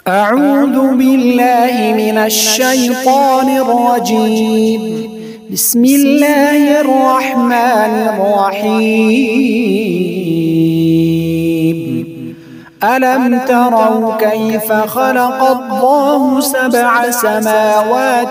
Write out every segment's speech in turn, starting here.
أعوذ بالله من الشيطان الرجيم. بسم الله الرحمن الرحيم. ألم تروا كيف خلق الله 7 سماوات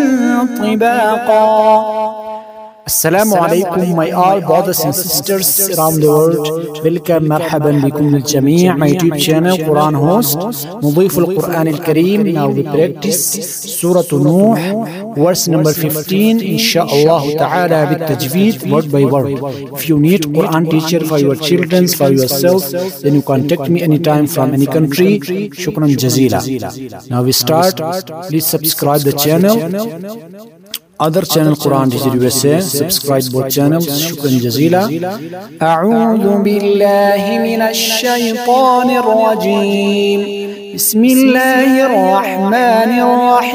طباقا. Assalamu alaikum my all brothers and sisters around the world. Welcome marhaban bikum al-jami' my YouTube channel Quran host Mudif al-Quran al-Kareem. Now we practice Surah Nuh verse number 15 inshallah ta'ala with tajweed word by word. If you need Quran teacher for your children, for yourself, then you contact me anytime from any country. Shukran jazila. Now we start. Please subscribe the channel. Other channel Quran Teacher USA, subscribe both channels. Shukran jazila. A'udhu billahi minash shaytanir rajim. Bismillahir rahmanir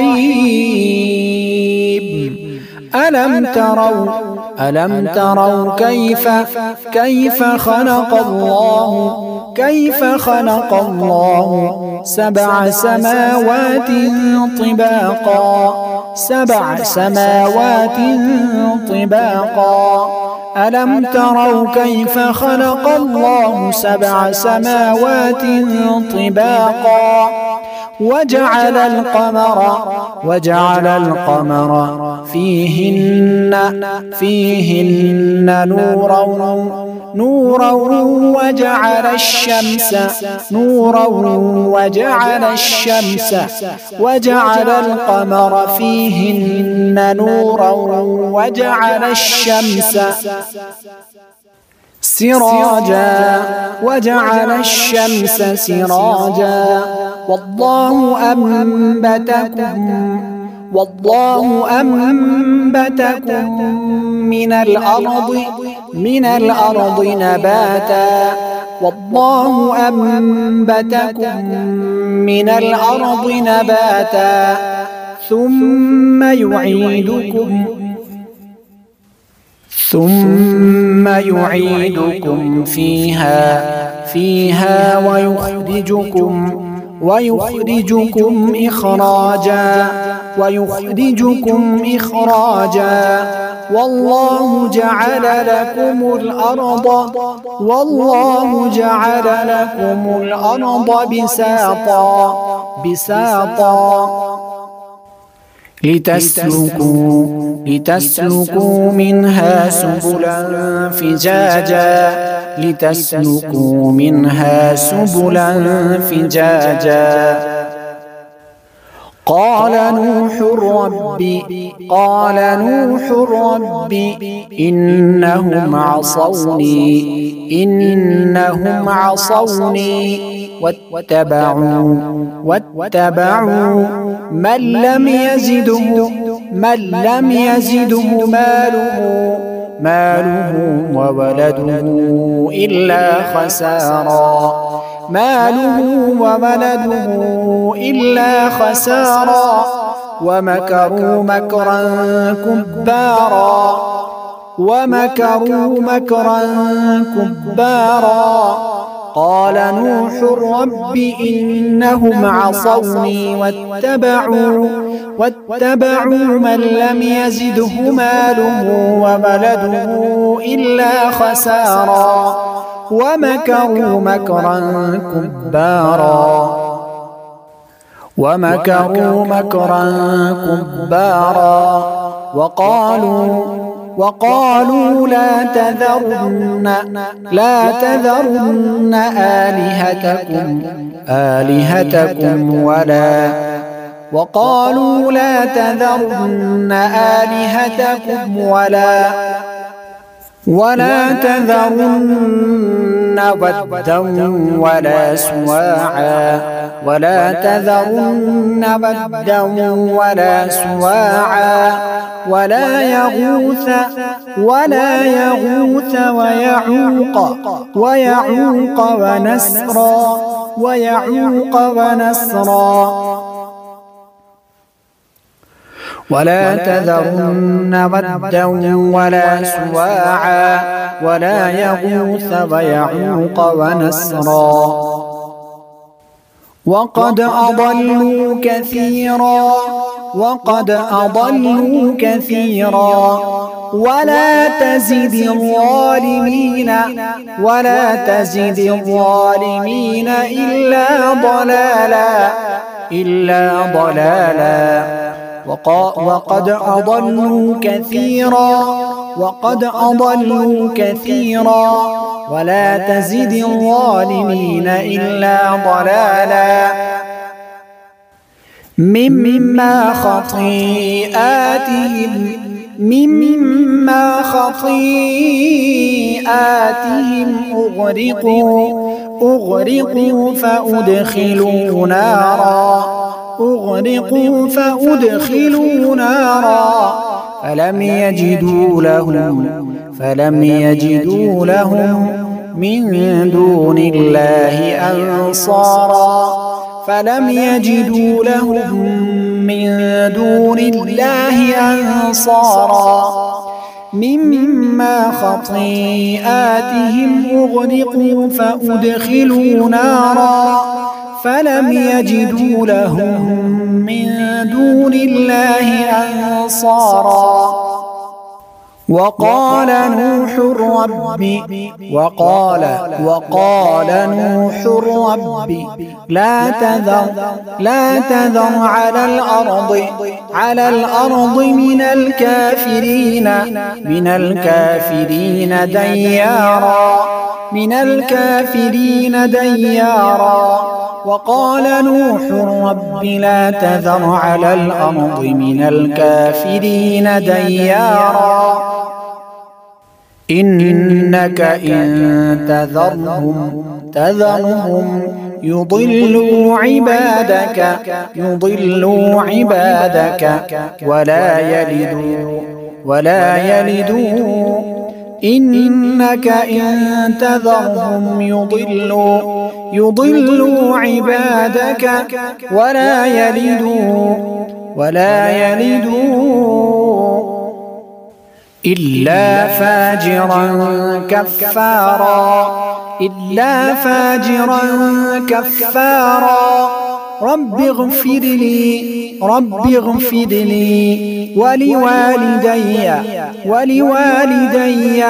rahim. ألم تروا كيف خلق الله 7 سماوات طباقا. 7 سماوات طباقا. ألم تروا كيف خلق الله 7 سماوات طباقا. وجعل القمر فيهن نورا وجعل الشمس وجعل القمر فيهن نورا وجعل الشمس سراجا والله أنبتكم من الأرض نباتا. والله أنبتكم من الأرض نباتا ثم يعيدكم فيها ويخرجكم إخراجا. والله جعل لكم الأرض بساطا لتسلكوا منها سبلا فجاجا. قال نوح رب إنهم عصوني واتبعوا من لم يزده ماله وولده إلا خسارا. ومكروا مكرا كبارا. قال نوح رب إنهم عصوني واتبعوا من لم يزده ماله وولده إلا خسارا. ومكروا مكرا كبارا. وقالوا لا تذرن آلهتكم ولا تذرن ودا ولا سواعا ولا يغوث ويعوق ونسرا. ولا تذرن ودا ولا سواعا ولا يغوث ويعوق ونسرا وقد أضلوا كثيرا وقد أضلوا كثيرا ولا تزد الظالمين إلا ضلالا وقد أضلوا كثيرا ولا تزد الظالمين إلا ضلالا مما خطيئاتهم أغرقوا فأدخلوا نارا فلم يجدوا لهم من دون الله أنصارا مما خطيئاتهم أغرقوا فأدخلوا نارا فلم يجدوا لهم من دون الله أنصارا وقال نوح رب لا تذر على الأرض من الكافرين ديارا وقال نوح رب لا تذر على الأرض من الكافرين ديارا إنك إن تذرهم يضلوا عبادك ولا يلدوا إنك إن تذرهم يضلوا عبادك ولا يلدوا إلا فاجرا كفارا رب اغفر لي ولوالدي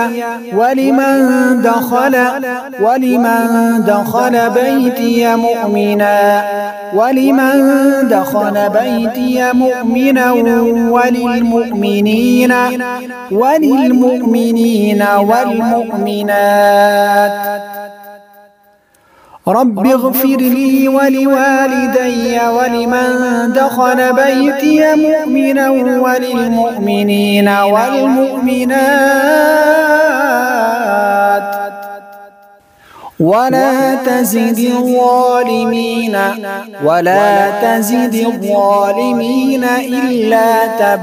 ولمن دخل بيتي مؤمنا وللمؤمنين والمؤمنات رب اغفر لي ولوالدي ولمن دخل بيتي مؤمنا وللمؤمنين والمؤمنات ولا تزد الظالمين إلا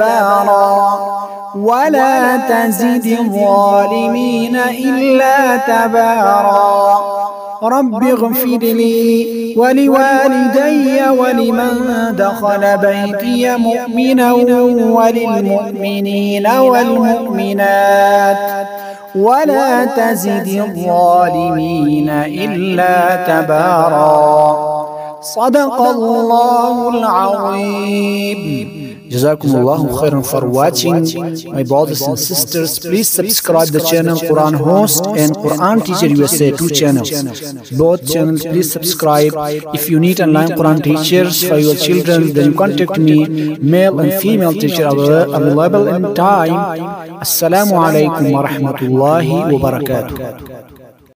تبارا رب اغفر لي ولوالدي ولمن دخل بيتي مؤمنا وللمؤمنين والمؤمنات ولا تزد الظالمين إلا تبارا صدق الله العظيم. Jazakumullahu khairan for watching. My brothers and sisters, please subscribe the channel Quran Host and Quran Teacher USA 2 channels. Both channels, please subscribe. If you need online Quran teachers for your children, then contact me. Male and female teacher available in time. Assalamu alaikum wa rahmatullahi wa barakatuh.